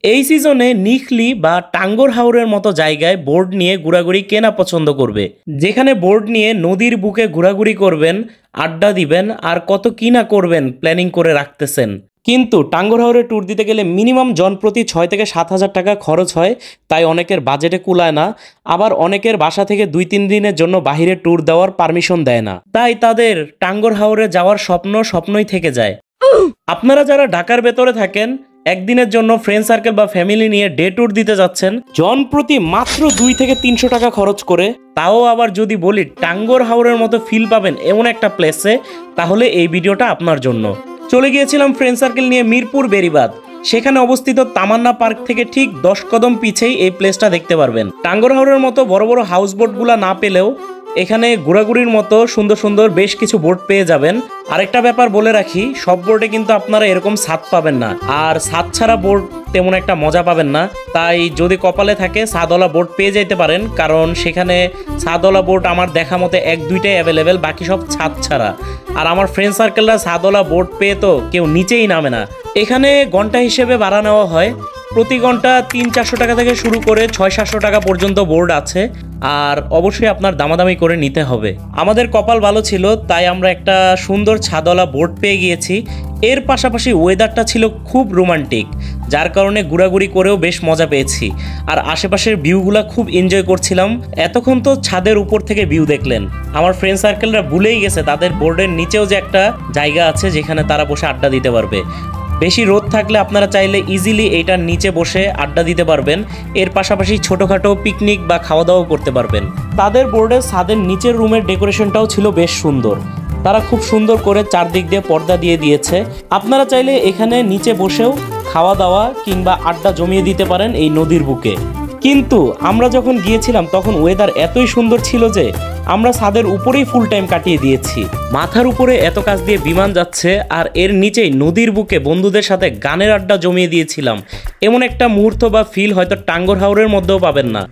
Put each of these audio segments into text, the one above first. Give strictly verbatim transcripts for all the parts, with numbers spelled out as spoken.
এই সিজনে নিখলি বা টাঙ্গর হাওরের মতো জায়গায় বোর্ড নিয়ে ঘোরাঘুরি কেনা পছন্দ করবে, যেখানে বোর্ড নিয়ে নদীর বুকে ঘোরাঘুরি করবেন, আড্ডা দিবেন আর কত কি না করবেন প্ল্যানিং করে রাখতেছেন। কিন্তু টাঙ্গর হাওরে ট্যুর দিতে গেলে মিনিমাম জনপ্রতি ছয় থেকে সাত হাজার টাকা খরচ হয়, তাই অনেকের বাজেটে কুলায় না। আবার অনেকের বাসা থেকে দুই তিন দিনের জন্য বাহিরে ট্যুর দেওয়ার পারমিশন দেয় না, তাই তাদের টাঙ্গর হাওরে যাওয়ার স্বপ্ন স্বপ্নই থেকে যায়। আপনারা যারা ঢাকার ভেতরে থাকেন, একদিনের জন্য ফ্রেন্ড সার্কেল বা ফ্যামিলি নিয়ে ডে ট্যুর দিতে যাচ্ছেন, জন প্রতি মাত্র দুই থেকে তিনশো টাকা খরচ করে, তাও আবার যদি বলি টাঙ্গর হাওরের মতো ফিল পাবেন এমন একটা প্লেসে, তাহলে এই ভিডিওটা আপনার জন্য। চলে গিয়েছিলাম ফ্রেন্ড সার্কেল নিয়ে মিরপুর বেড়িবাঁধ। সেখানে অবস্থিত তামান্না পার্ক থেকে ঠিক দশ কদম পিছেই এই প্লেসটা দেখতে পারবেন। টাঙ্গর হাওরের মতো বড় বড় হাউস বোটগুলা না পেলেও এখানে ঘোরাঘুরির মতো সুন্দর সুন্দর বেশ কিছু বোট পেয়ে যাবেন। আরেকটা ব্যাপার বলে রাখি, সব বোটে কিন্তু আপনারা এরকম ছাদ পাবেন না, আর ছাদ ছাড়া বোট তেমন একটা মজা পাবেন না। তাই যদি কপালে থাকে ছাদওয়ালা বোট পেয়ে যাইতে পারেন, কারণ সেখানে ছাদওয়ালা বোট আমার দেখা মতে এক দুইটাই অ্যাভেলেবেল, বাকি সব ছাদ ছাড়া। আর আমার ফ্রেন্ড সার্কেলরা ছাদওয়ালা বোট পেয়ে তো কেউ নিচেই নামে না। এখানে ঘন্টা হিসেবে ভাড়া নেওয়া হয়, প্রতি ঘন্টা তিন চারশো টাকা থেকে শুরু করে ছয় সাতশো টাকা পর্যন্ত বোর্ড আছে, আর অবশ্যই আপনার দামাদামি করে নিতে হবে। আমাদের কপাল ভালো ছিল, তাই আমরা একটা সুন্দর ছাদওয়ালা বোট পেয়ে গিয়েছি। এর পাশাপাশি ওয়েদারটা ছিল খুব রোমান্টিক, যার কারণে ঘোরাঘুরি করেও বেশ মজা পেয়েছি, আর আশেপাশের ভিউগুলো খুব এনজয় করছিলাম। এতক্ষণ তো ছাদের উপর থেকে ভিউ দেখলেন, আমার ফ্রেন্ড সার্কেলরা ভুলেই গেছে তাদের বোর্ডের নিচেও যে একটা জায়গা আছে যেখানে তারা বসে আড্ডা দিতে পারবে। বেশি রোদ থাকলে আপনারা চাইলে ইজিলি এইটার নিচে বসে আড্ডা দিতে পারবেন, এর পাশাপাশি ছোটোখাটো পিকনিক বা খাওয়া দাওয়াও করতে পারবেন। তাদের বোর্ডের ছাদের নিচের রুমের ডেকোরেশনটাও ছিল বেশ সুন্দর, তারা খুব সুন্দর করে চারদিক দিয়ে পর্দা দিয়ে দিয়েছে। আপনারা চাইলে এখানে নিচে বসেও খাওয়া দাওয়া কিংবা আড্ডা জমিয়ে দিতে পারেন এই নদীর বুকে। কিন্তু আমরা যখন গিয়েছিলাম তখন ওয়েদার এতই সুন্দর ছিল যে আমরা ছাদের উপরেই ফুল টাইম কাটিয়ে দিয়েছি। মাথার উপরে এত কাছ দিয়ে বিমান যাচ্ছে, আর এর নিচেই নদীর বুকে বন্ধুদের সাথে গানের আড্ডা জমিয়ে দিয়েছিলাম। এমন একটা মুহূর্ত বা ফিল হয়তো টাঙ্গর হাওরের মধ্যেও পাবেন না।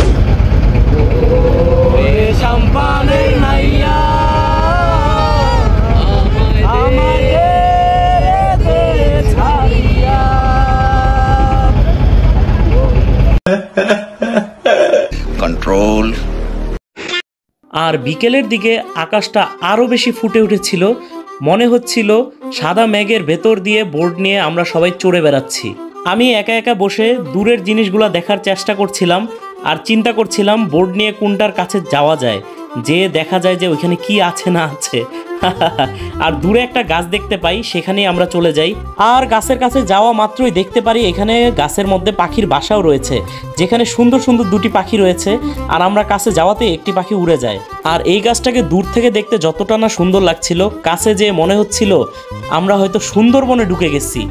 কন্ট্রোল। আর বিকেলের দিকে আকাশটা আরও বেশি ফুটে উঠেছিল, মনে হচ্ছিল সাদা মেঘের ভেতর দিয়ে বোর্ড নিয়ে আমরা সবাই চড়ে বেড়াচ্ছি। আমি একা একা বসে দূরের জিনিসগুলো দেখার চেষ্টা করছিলাম, আর চিন্তা করছিলাম বোর্ড নিয়ে কোনটার কাছে যাওয়া যায়, যে দেখা যায় যে ওইখানে কি আছে না আছে। আর দূরে একটা গাছ দেখতে পাই, সেখানেই আমরা চলে যাই। আর গাছের কাছে যাওয়া মাত্রই দেখতে পারি এখানে গাছের মধ্যে পাখির বাসাও রয়েছে, যেখানে সুন্দর সুন্দর দুটি পাখি রয়েছে, আর আমরা কাছে যাওয়াতে একটি পাখি উড়ে যায়। আর এই গাছটাকে দূর থেকে দেখতে যতটা না সুন্দর লাগছিল, কাছে যেয়ে মনে হচ্ছিল আমরা হয়তো সুন্দরবনে ঢুকে গেছি।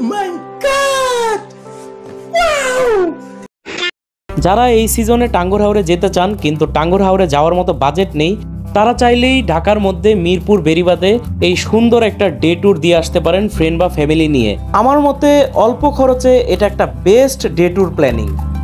যারা এই সিজনে টাঙ্গর হাওরে যেতে চান কিন্তু টাঙ্গর হাওরে যাওয়ার মতো বাজেট নেই, তারা চাইলেই ঢাকার মধ্যে মিরপুর বেড়িবাঁধে এই সুন্দর একটা ডে ট্যুর দিয়ে আসতে পারেন ফ্রেন্ড বা ফ্যামিলি নিয়ে। আমার মতে অল্প খরচে এটা একটা বেস্ট ডে ট্যুর প্ল্যানিং।